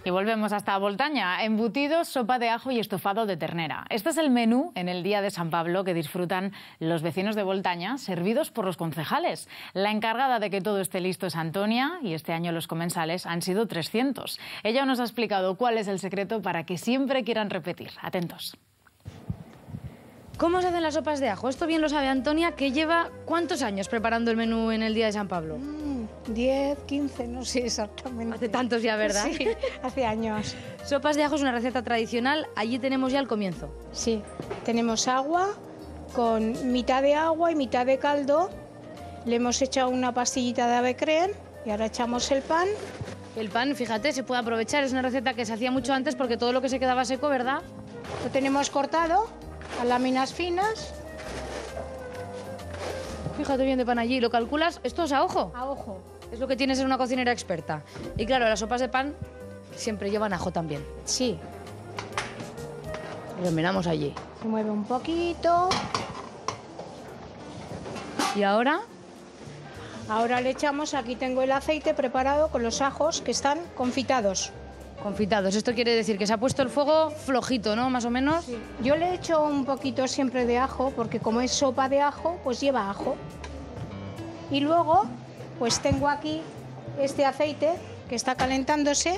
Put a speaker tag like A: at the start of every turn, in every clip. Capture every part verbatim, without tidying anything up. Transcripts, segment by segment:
A: Y volvemos hasta Boltaña. Embutidos, sopa de ajo y estofado de ternera. Este es el menú en el día de San Pablo que disfrutan los vecinos de Boltaña, servidos por los concejales. La encargada de que todo esté listo es Antonia y este año los comensales han sido trescientos. Ella nos ha explicado cuál es el secreto para que siempre quieran repetir. Atentos.
B: ¿Cómo se hacen las sopas de ajo? Esto bien lo sabe Antonia, que lleva ¿cuántos años preparando el menú en el día de San Pablo?
C: Mm, diez, quince, no sé exactamente.
B: Hace tantos ya, ¿verdad?
C: Sí, hace años.
B: Sopas de ajo es una receta tradicional, allí tenemos ya el comienzo.
C: Sí, tenemos agua con mitad de agua y mitad de caldo. Le hemos echado una pastillita de ave crème y ahora echamos el pan.
B: El pan, fíjate, se puede aprovechar, es una receta que se hacía mucho antes porque todo lo que se quedaba seco, ¿verdad?
C: Lo tenemos cortado a láminas finas.
B: Fíjate bien de pan allí, ¿lo calculas? ¿Esto es a ojo?
C: A ojo.
B: Es lo que tiene ser una cocinera experta. Y claro, las sopas de pan siempre llevan ajo también.
C: Sí.
B: Lo miramos allí.
C: Se mueve un poquito.
B: ¿Y ahora?
C: Ahora le echamos, aquí tengo el aceite preparado con los ajos que están confitados.
B: Confitados, esto quiere decir que se ha puesto el fuego flojito, ¿no? Más o menos.
C: Sí. Yo le echo un poquito siempre de ajo, porque como es sopa de ajo, pues lleva ajo. Y luego, pues tengo aquí este aceite que está calentándose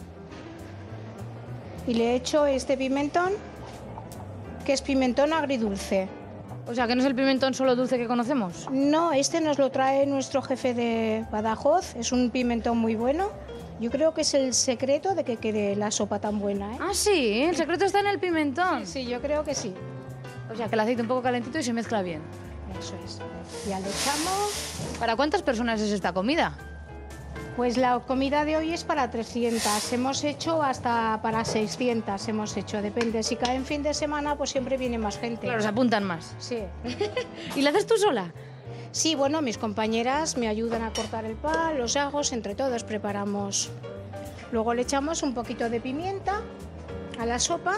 C: y le echo este pimentón, que es pimentón agridulce.
B: O sea, que no es el pimentón solo dulce que conocemos.
C: No, este nos lo trae nuestro jefe de Badajoz, es un pimentón muy bueno. Yo creo que es el secreto de que quede la sopa tan buena, ¿eh?
B: Ah, sí, el secreto está en el pimentón.
C: Sí, sí, yo creo que sí.
B: O sea, que el aceite un poco calentito y se mezcla bien.
C: Eso es. Ya le echamos.
B: ¿Para cuántas personas es esta comida?
C: Pues la comida de hoy es para trescientas. Hemos hecho hasta para seiscientas, hemos hecho. Depende, si cae en fin de semana, pues siempre viene más gente.
B: Claro, se apuntan más.
C: Sí.
B: ¿Y la haces tú sola?
C: Sí, bueno, mis compañeras me ayudan a cortar el pan, los ajos, entre todos preparamos. Luego le echamos un poquito de pimienta a la sopa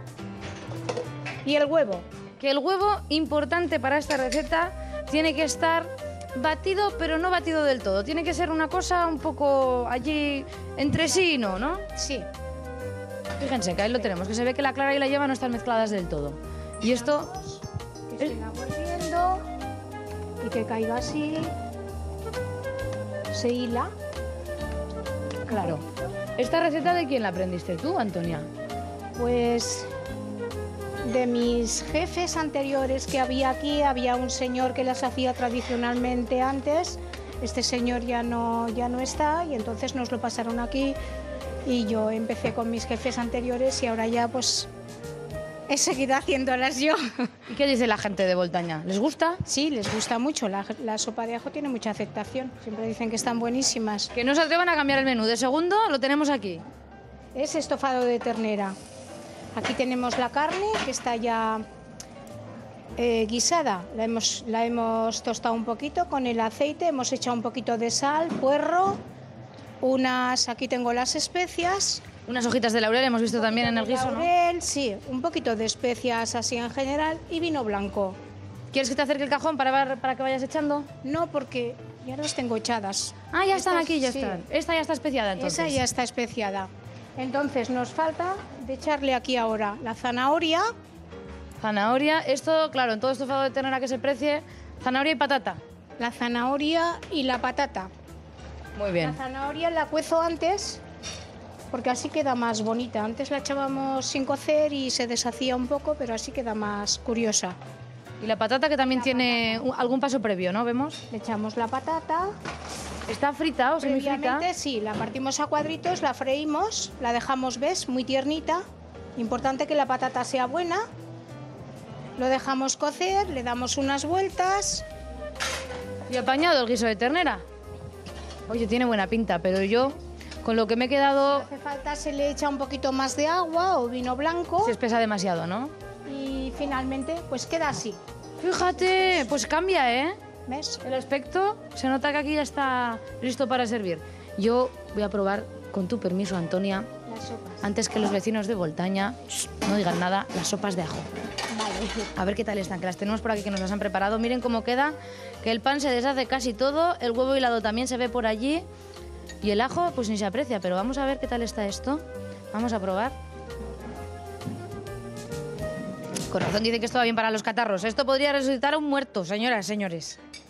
C: y el huevo.
B: Que el huevo, importante para esta receta, tiene que estar batido, pero no batido del todo. Tiene que ser una cosa un poco allí entre sí y no, ¿no?
C: Sí.
B: Fíjense que ahí lo tenemos, que se ve que la clara y la yema no están mezcladas del todo. Y esto...
C: Que siga volviendo y que caiga así. Se hila.
B: Claro. ¿Esta receta de quién la aprendiste tú, Antonia?
C: Pues de mis jefes anteriores que había aquí, había un señor que las hacía tradicionalmente antes. Este señor ya no, ya no está y entonces nos lo pasaron aquí y yo empecé con mis jefes anteriores y ahora ya pues he seguido haciéndolas yo.
B: ¿Y qué dice la gente de Boltaña? ¿Les gusta?
C: Sí, les gusta mucho. La, la sopa de ajo tiene mucha aceptación. Siempre dicen que están buenísimas.
B: Que no se atrevan a cambiar el menú. De segundo lo tenemos aquí.
C: Es estofado de ternera. Aquí tenemos la carne que está ya eh, guisada. La hemos, la hemos tostado un poquito con el aceite. Hemos echado un poquito de sal, puerro, unas... Aquí tengo las especias.
B: Unas hojitas de laurel hemos visto también en el guiso, ¿no?
C: Laurel, sí, un poquito de especias así en general y vino blanco.
B: ¿Quieres que te acerque el cajón para, para que vayas echando?
C: No, porque ya las tengo echadas.
B: Ah, ya están
C: Estas,
B: aquí, ya
C: sí.
B: están. Esta ya está especiada, entonces.
C: Esa ya está especiada. Entonces nos falta de echarle aquí ahora la zanahoria.
B: Zanahoria. Esto, claro, en todo estofado de ternera que se precie, zanahoria y patata.
C: La zanahoria y la patata.
B: Muy bien.
C: La zanahoria la cuezo antes, porque así queda más bonita. Antes la echábamos sin cocer y se deshacía un poco, pero así queda más curiosa.
B: Y la patata que también
C: La
B: tiene un- algún paso previo, ¿no? ¿Vemos?
C: Le echamos la patata.
B: ¿Está frita o semifrita?
C: Previamente sí, la partimos a cuadritos, la freímos, la dejamos, ¿ves? Muy tiernita. Importante que la patata sea buena. Lo dejamos cocer, le damos unas vueltas.
B: ¿Y apañado el guiso de ternera? Oye, tiene buena pinta, pero yo, con lo que me he quedado,
C: Si hace falta se le echa un poquito más de agua o vino blanco.
B: se espesa demasiado, ¿no?
C: Y finalmente pues queda así,
B: Fíjate, pues cambia, ¿eh?
C: ¿ves?
B: El aspecto, se nota que aquí ya está listo para servir. Yo voy a probar, con tu permiso, Antonia,
C: Las sopas.
B: antes que los vecinos de Boltaña, shh, no digan nada, las sopas de ajo.
C: Vale.
B: A ver qué tal están, que las tenemos por aquí, que nos las han preparado. Miren cómo queda, que el pan se deshace casi todo, el huevo hilado también se ve por allí. Y el ajo, pues ni se aprecia, pero vamos a ver qué tal está esto. Vamos a probar. Corazón dice que esto va bien para los catarros. Esto podría resucitar a un muerto, señoras, señores.